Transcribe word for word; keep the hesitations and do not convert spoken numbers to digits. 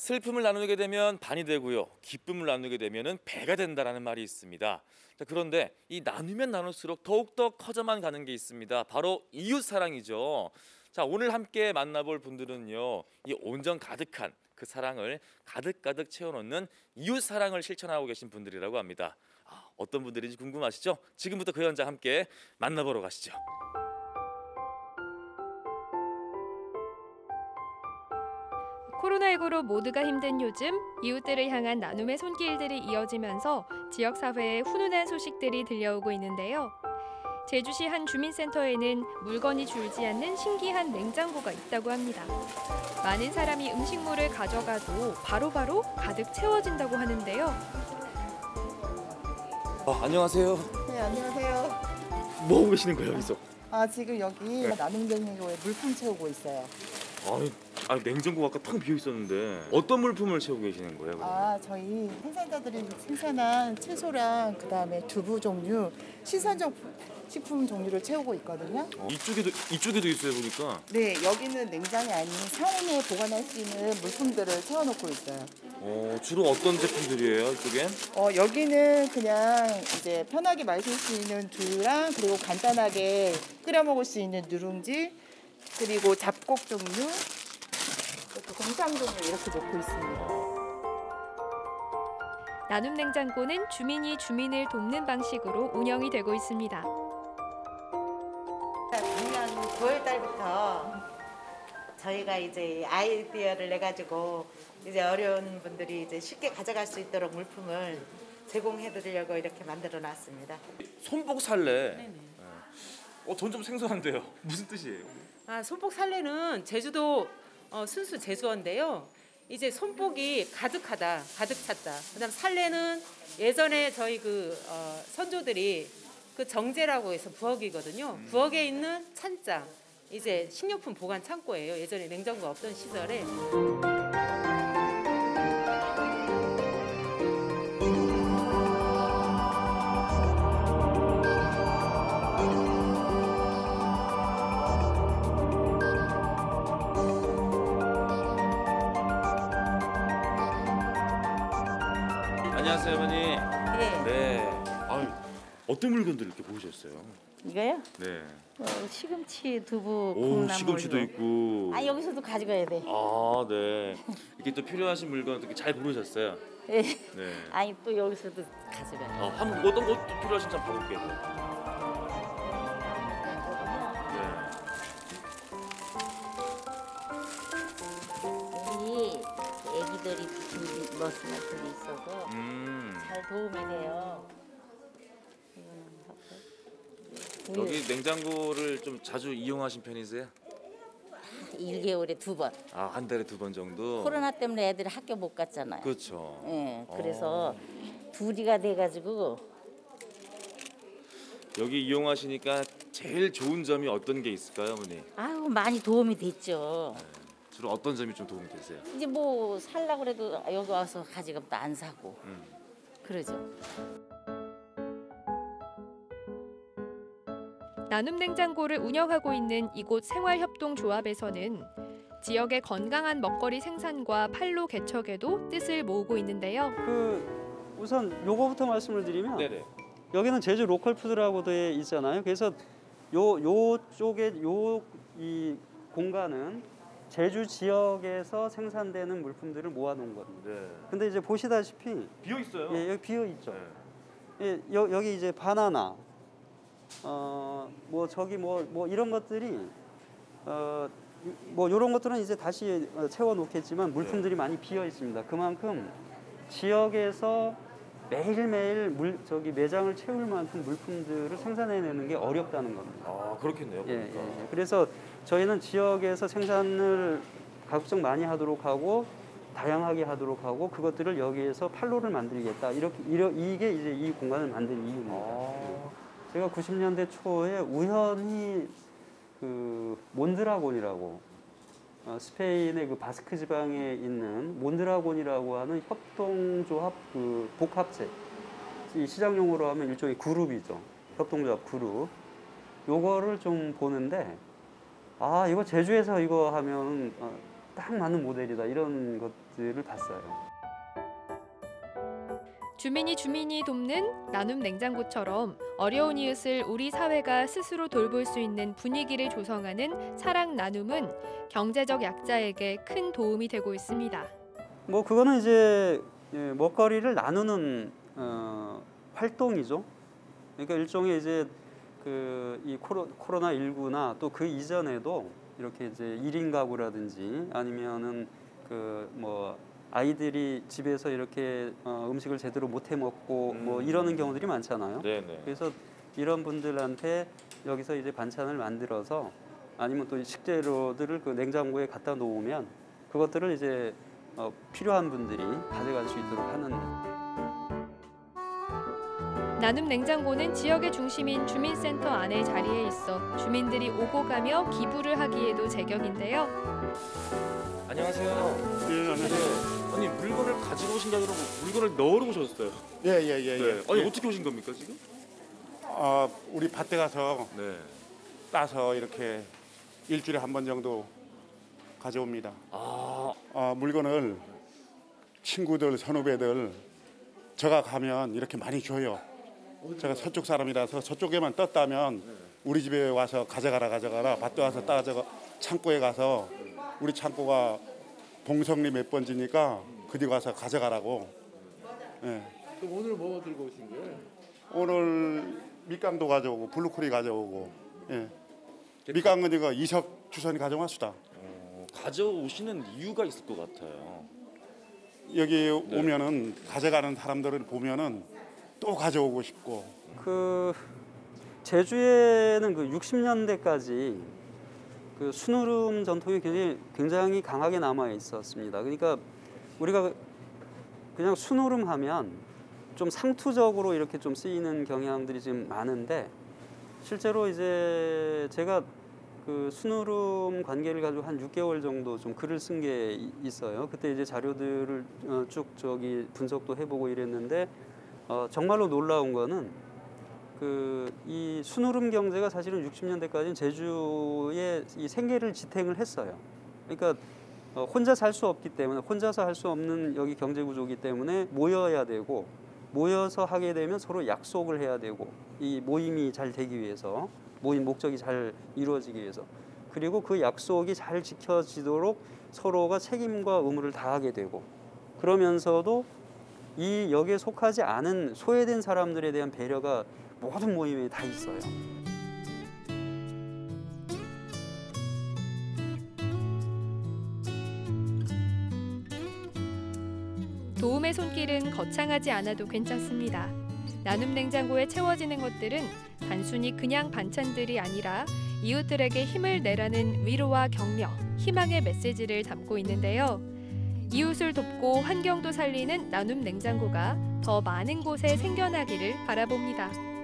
슬픔을 나누게 되면 반이 되고요. 기쁨을 나누게 되면 배가 된다라는 말이 있습니다. 자, 그런데 이 나누면 나눌수록 더욱더 커져만 가는 게 있습니다. 바로 이웃 사랑이죠. 자, 오늘 함께 만나볼 분들은요. 이 온정 가득한 그 사랑을 가득가득 채워놓는 이웃 사랑을 실천하고 계신 분들이라고 합니다. 아, 어떤 분들인지 궁금하시죠? 지금부터 그 현장 함께 만나보러 가시죠. 코로나십구로 모두가 힘든 요즘 이웃들을 향한 나눔의 손길들이 이어지면서 지역사회에 훈훈한 소식들이 들려오고 있는데요. 제주시 한 주민센터에는 물건이 줄지 않는 신기한 냉장고가 있다고 합니다. 많은 사람이 음식물을 가져가도 바로바로 가득 채워진다고 하는데요. 아, 안녕하세요. 네, 안녕하세요. 뭐 하고 계시는 거예요, 여기서? 아, 지금 여기 네. 나눔냉장고에 물품 채우고 있어요. 아니, 아, 냉장고가 아까 텅 비어 있었는데 어떤 물품을 채우고 계시는 거예요? 그러면? 아, 저희 생산자들이 생산한 채소랑 그다음에 두부 종류, 신선적 식품 종류를 채우고 있거든요. 어, 이쪽에도 이쪽에도 있어요 보니까. 네, 여기는 냉장이 아닌 상온에 보관할 수 있는 물품들을 채워놓고 있어요. 어, 주로 어떤 제품들이에요, 이쪽엔? 어, 여기는 그냥 이제 편하게 마실 수 있는 두유랑 그리고 간단하게 끓여 먹을 수 있는 누룽지 그리고 잡곡 종류, 또 공상 종류 이렇게 놓고 있습니다. 나눔 냉장고는 주민이 주민을 돕는 방식으로 운영이 되고 있습니다. 작년 구월 달부터 저희가 이제 아이디어를 내 가지고 이제 어려운 분들이 이제 쉽게 가져갈 수 있도록 물품을 제공해 드리려고 이렇게 만들어 놨습니다. 손복 살래. 네네. 어, 전 좀 생소한데요. 무슨 뜻이에요? 아, 손복 살레는 제주도 어, 순수 제주어인데요. 이제 손복이 가득하다, 가득 찼다. 그다음 살레는 예전에 저희 그 어, 선조들이 그 정제라고 해서 부엌이거든요. 음. 부엌에 있는 찬장, 이제 식료품 보관 창고예요. 예전에 냉장고가 없던 시절에. 안녕하세요, 어머니. 예. 네. 아유, 어떤 물건들 이렇게 보셨어요? 이거요? 네. 어, 시금치, 두부, 오, 콩나물. 시금치도 있고. 아, 여기서도 가져가야 돼. 아, 네. 이렇게 또 필요하신 물건 이렇게 잘 고르셨어요. 예. 네. 아니 또 여기서도 가져가. 어, 한번 어떤 것도 필요하신지 한번 봐볼게요. 네. 여기 애기들이 준비 머스 같은 게 있어서 음. 잘 도움이 돼요. 이거는 하고. 여기 냉장고를 좀 자주 이용하신 편이세요? 일 개월에 두 번. 아, 한 달에 두 번 정도? 코로나 때문에 애들이 학교 못 갔잖아요. 그렇죠. 예, 그래서 둘이가 돼가지고 여기 이용하시니까 제일 좋은 점이 어떤 게 있을까요, 어머니? 아유 많이 도움이 됐죠. 주로 어떤 점이 좀 도움이 되세요? 이제 뭐 살라 그래도 여기 와서 가져가면 또 안 사고 음. 그러죠. 나눔 냉장고를 운영하고 있는 이곳 생활협동조합에서는 지역의 건강한 먹거리 생산과 판로 개척에도 뜻을 모으고 있는데요. 그 우선 요거부터 말씀을 드리면 네네. 여기는 제주 로컬 푸드라고 돼 있잖아요. 그래서 요 요쪽에 요 이 공간은 제주 지역에서 생산되는 물품들을 모아놓은 겁니다. 네. 근데 이제 보시다시피 비어 있어요. 예, 여기 비어 있죠. 네. 예, 여, 여기 이제 바나나, 어 뭐 저기 뭐 뭐 이런 것들이 어 뭐 이런 것들은 이제 다시 채워 놓겠지만 물품들이 많이 비어 있습니다. 그만큼 지역에서 매일매일 물 저기 매장을 채울 만큼 물품들을 생산해내는 게 어렵다는 겁니다. 아, 그렇겠네요. 예, 그러니까. 예, 예. 그래서 저희는 지역에서 생산을 가급적 많이 하도록 하고 다양하게 하도록 하고 그것들을 여기에서 판로를 만들겠다. 이렇게 이러, 이게 이제 이 공간을 만든 이유입니다. 아. 제가 구십 년대 초에 우연히 그 몬드라곤이라고 어, 스페인의 그 바스크 지방에 있는 몬드라곤이라고 하는 협동조합 그 복합체, 이 시장 용어로 하면 일종의 그룹이죠. 협동조합 그룹. 요거를 좀 보는데 아 이거 제주에서 이거 하면 어, 딱 맞는 모델이다 이런 것들을 봤어요. 주민이 주민이 돕는 나눔 냉장고처럼 어려운 이웃을 우리 사회가 스스로 돌볼 수 있는 분위기를 조성하는 사랑 나눔은 경제적 약자에게 큰 도움이 되고 있습니다. 뭐 그거는 이제 예, 먹거리를 나누는 어, 활동이죠. 그러니까 일종의 이제 그 이 코로나 십구나 또 그 이전에도 이렇게 이제 일 인 가구라든지 아니면은 그 뭐 아이들이 집에서 이렇게 어, 음식을 제대로 못 해 먹고 음. 뭐 이러는 경우들이 많잖아요. 네네. 그래서 이런 분들한테 여기서 이제 반찬을 만들어서 아니면 또 식재료들을 그 냉장고에 갖다 놓으면 그것들을 이제 어, 필요한 분들이 가져갈 수 있도록 하는. 나눔 냉장고는 지역의 중심인 주민센터 안에 자리해 있어 주민들이 오고 가며 기부를 하기에도 제격인데요. 안녕하세요. 예, 네. 아니 물건을 가지고 오신다 그러고 물건을 넣으러 오셨어요. 예, 예, 예. 네. 예. 아니 예. 어떻게 오신 겁니까 지금? 아, 우리 밭에 가서 네. 따서 이렇게 일주일에 한 번 정도 가져옵니다. 아, 아, 물건을 친구들, 선후배들 제가 가면 이렇게 많이 줘요. 제가 서쪽 사람이라서 서쪽에만 떴다면 우리 집에 와서 가져가라 가져가라 밭에 와서 따져가 창고에 가서 우리 창고가 봉성리 몇 번지니까 그뒤 가서 가져가라고. 예. 그럼 오늘 뭐 들고 오신 거예요? 오늘 밑강도 가져오고 블루코리 가져오고. 예. 밑강은 이거 이석 주선이 가져왔수다. 어, 가져오시는 이유가 있을 것 같아요. 여기 네. 오면은 가져가는 사람들을 보면은 또 가져오고 싶고. 그 제주에는 그 육십 년대까지 그 순우름 전통이 굉장히, 굉장히 강하게 남아 있었습니다. 그러니까 우리가 그냥 순우름 하면 좀 상투적으로 이렇게 좀 쓰이는 경향들이 지금 많은데 실제로 이제 제가 그 순우름 관계를 가지고 한 육 개월 정도 좀 글을 쓴 게 있어요. 그때 이제 자료들을 쭉 저기 분석도 해보고 이랬는데 어, 정말로 놀라운 거는 그 이 순우름 경제가 사실은 육십 년대까지는 제주에 이 생계를 지탱을 했어요. 그러니까 어, 혼자 살 수 없기 때문에 혼자서 할 수 없는 여기 경제 구조이기 때문에 모여야 되고 모여서 하게 되면 서로 약속을 해야 되고 이 모임이 잘 되기 위해서 모임 목적이 잘 이루어지기 위해서 그리고 그 약속이 잘 지켜지도록 서로가 책임과 의무를 다하게 되고 그러면서도 이 여기에 속하지 않은 소외된 사람들에 대한 배려가 모든 모임에 다 있어요. 도움의 손길은 거창하지 않아도 괜찮습니다. 나눔 냉장고에 채워지는 것들은 단순히 그냥 반찬들이 아니라 이웃들에게 힘을 내라는 위로와 격려, 희망의 메시지를 담고 있는데요. 이웃을 돕고 환경도 살리는 나눔 냉장고가 더 많은 곳에 생겨나기를 바라봅니다.